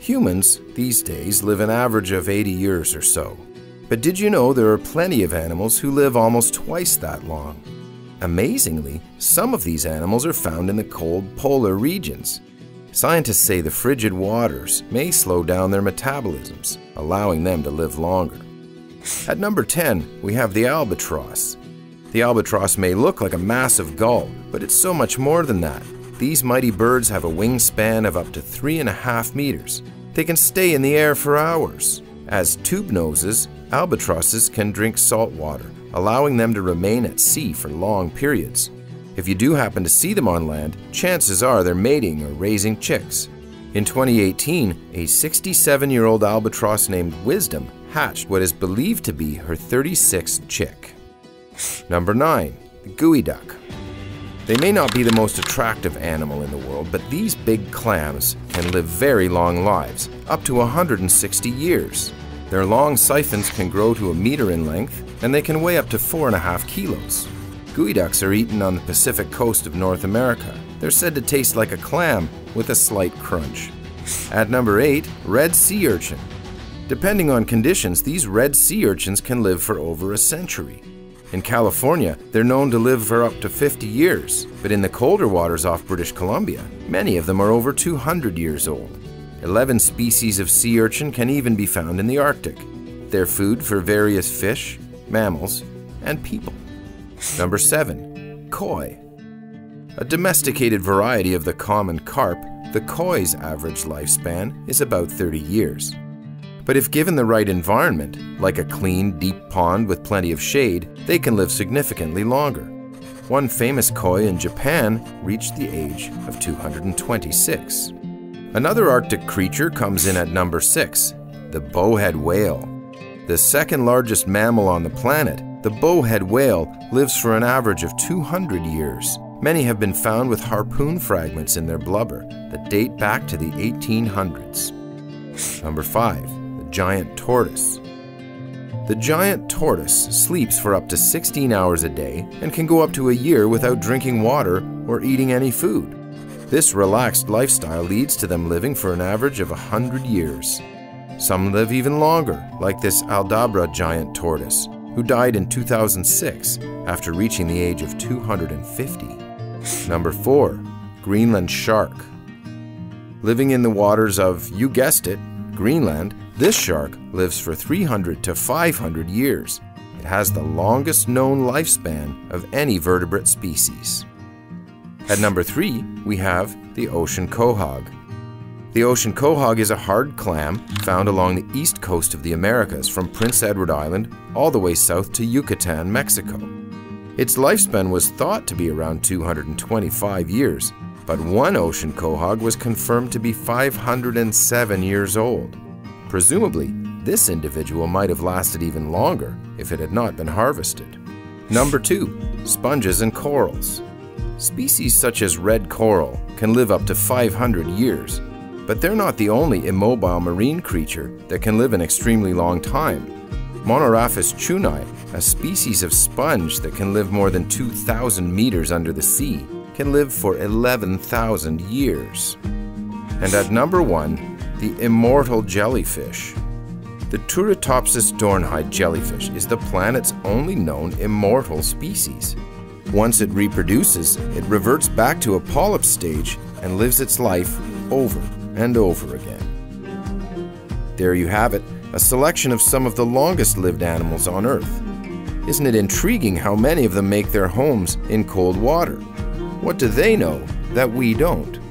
Humans, these days, live an average of 80 years or so. But did you know there are plenty of animals who live almost twice that long? Amazingly, some of these animals are found in the cold polar regions. Scientists say the frigid waters may slow down their metabolisms, allowing them to live longer. At number 10, we have the albatross. The albatross may look like a massive gull, but it's so much more than that. These mighty birds have a wingspan of up to 3.5 meters. They can stay in the air for hours. As tube noses, albatrosses can drink salt water, allowing them to remain at sea for long periods. If you do happen to see them on land, chances are they're mating or raising chicks. In 2018, a 67-year-old albatross named Wisdom hatched what is believed to be her 36th chick. Number 9. The geoduck. They may not be the most attractive animal in the world, but these big clams can live very long lives, up to 160 years. Their long siphons can grow to 1 meter in length, and they can weigh up to 4.5 kilos. Geoducks are eaten on the Pacific coast of North America. They're said to taste like a clam with a slight crunch. At number 8, red sea urchin. Depending on conditions, these red sea urchins can live for over a century. In California, they're known to live for up to 50 years, but in the colder waters off British Columbia, many of them are over 200 years old. 11 species of sea urchin can even be found in the Arctic. They're food for various fish, mammals, and people. Number 7. Koi. A domesticated variety of the common carp, the koi's average lifespan is about 30 years. But if given the right environment, like a clean, deep pond with plenty of shade, they can live significantly longer. One famous koi in Japan reached the age of 226. Another Arctic creature comes in at number 6, the bowhead whale. The second largest mammal on the planet, the bowhead whale lives for an average of 200 years. Many have been found with harpoon fragments in their blubber that date back to the 1800s. Number 5. Giant tortoise. The giant tortoise sleeps for up to 16 hours a day and can go up to a year without drinking water or eating any food. This relaxed lifestyle leads to them living for an average of 100 years. Some live even longer, like this Aldabra giant tortoise, who died in 2006 after reaching the age of 250. Number 4. Greenland shark. Living in the waters of, you guessed it, Greenland, this shark lives for 300 to 500 years. It has the longest known lifespan of any vertebrate species. At number 3, we have the ocean quahog. The ocean quahog is a hard clam found along the east coast of the Americas from Prince Edward Island all the way south to Yucatan, Mexico. Its lifespan was thought to be around 225 years, but one ocean quahog was confirmed to be 507 years old. Presumably, this individual might have lasted even longer if it had not been harvested. Number 2. Sponges and corals. Species such as red coral can live up to 500 years, but they're not the only immobile marine creature that can live an extremely long time. Monoraphis chunai, a species of sponge that can live more than 2,000 meters under the sea, can live for 11,000 years. And at number 1, the immortal jellyfish. The Turritopsis doornhide jellyfish is the planet's only known immortal species. Once it reproduces, it reverts back to a polyp stage and lives its life over and over again. There you have it, a selection of some of the longest-lived animals on Earth. Isn't it intriguing how many of them make their homes in cold water? What do they know that we don't?